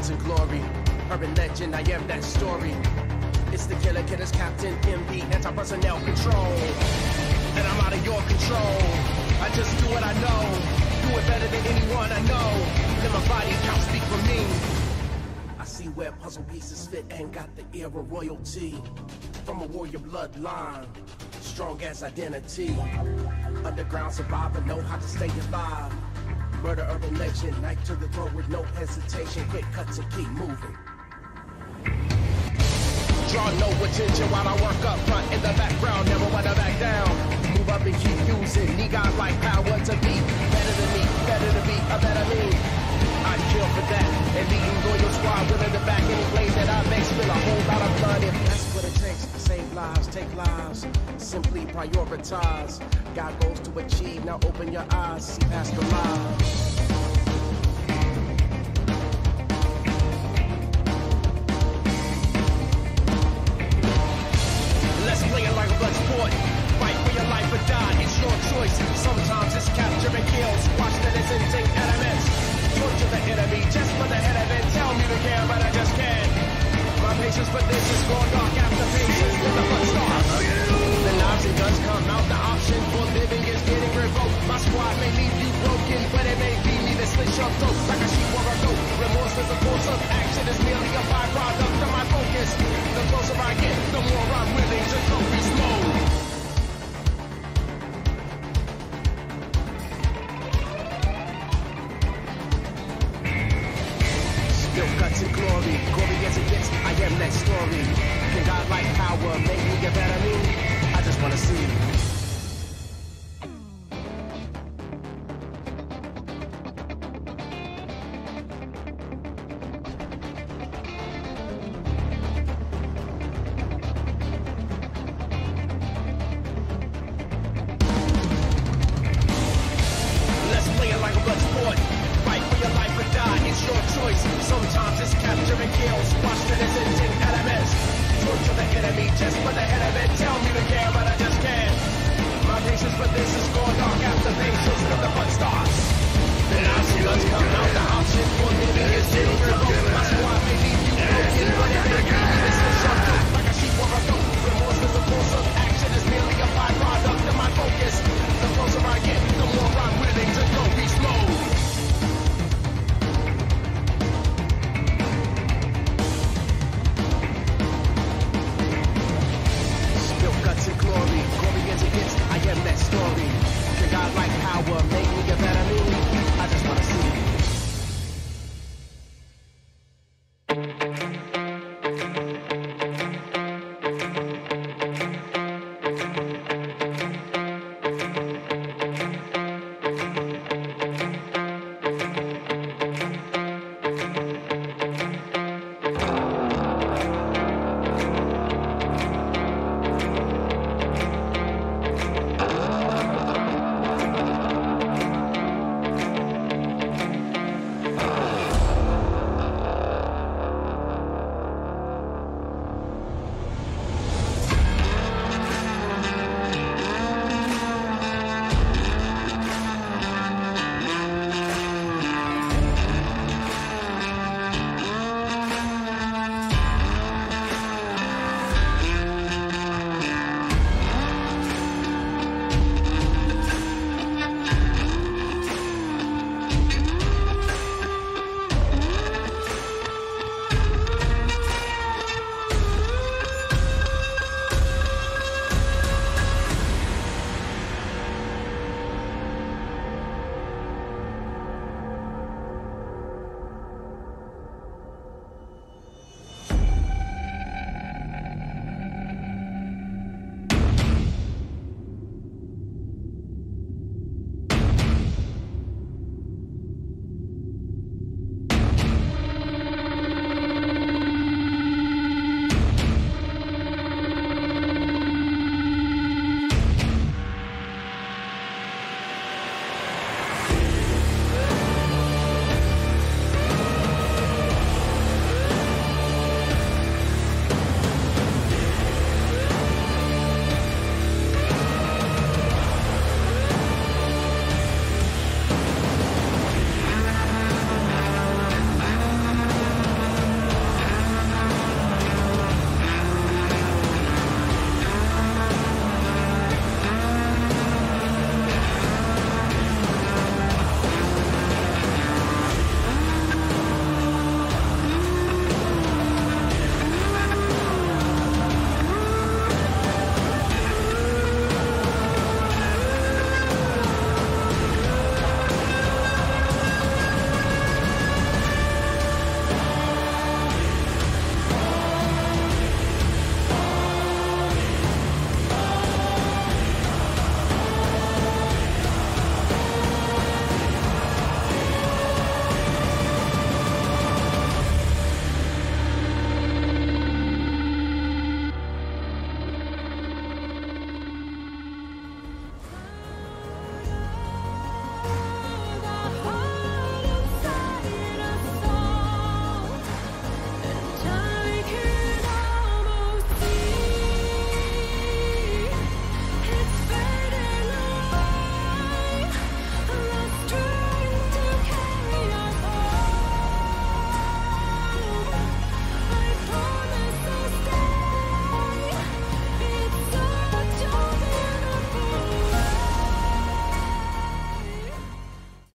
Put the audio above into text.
guts and glory. Urban legend, I am that story. It's the killer killers, Captain MB, anti-personnel control. And I'm out of your control. I just do what I know. Do it better than anyone I know. Let my body count speak for me. I see where puzzle pieces fit and got the ear of royalty. From a warrior bloodline, strong as identity. Underground survivor, know how to stay alive. Murder urban legend, knife to the throat with no hesitation. Quick cuts and keep moving. Draw no attention while I work up front in the background. Never wanna back down. Move up and keep using. Need God like power to be better than me, better to be a better me. I'd kill for that. And leading loyal squad willing to back any plays that I make. Spill a whole lot of blood if that's what it takes to save lives, take lives. Simply prioritize. Got goals to achieve. Now open your eyes, see past the lies. Play it like a blood sport. Fight for your life or die, it's your choice. Sometimes it's capture and kill. Squash that isn't take elements. Torture the enemy just for the head of it. Tell me to care, but I just can't. My patience for this is gone dark after patience till the blood starts. The knives and guns come out. The option for living is getting revoked. My squad may leave you broken, but it may be me that slits your throat like a sheep or a goat. Remorse is a course of action, is merely a byproduct of my focus. The closer I get, the more I'm willing to go beast mode. Still guts and glory, glory as it gets, I am that story. Can God like power make me a better me? I just wanna see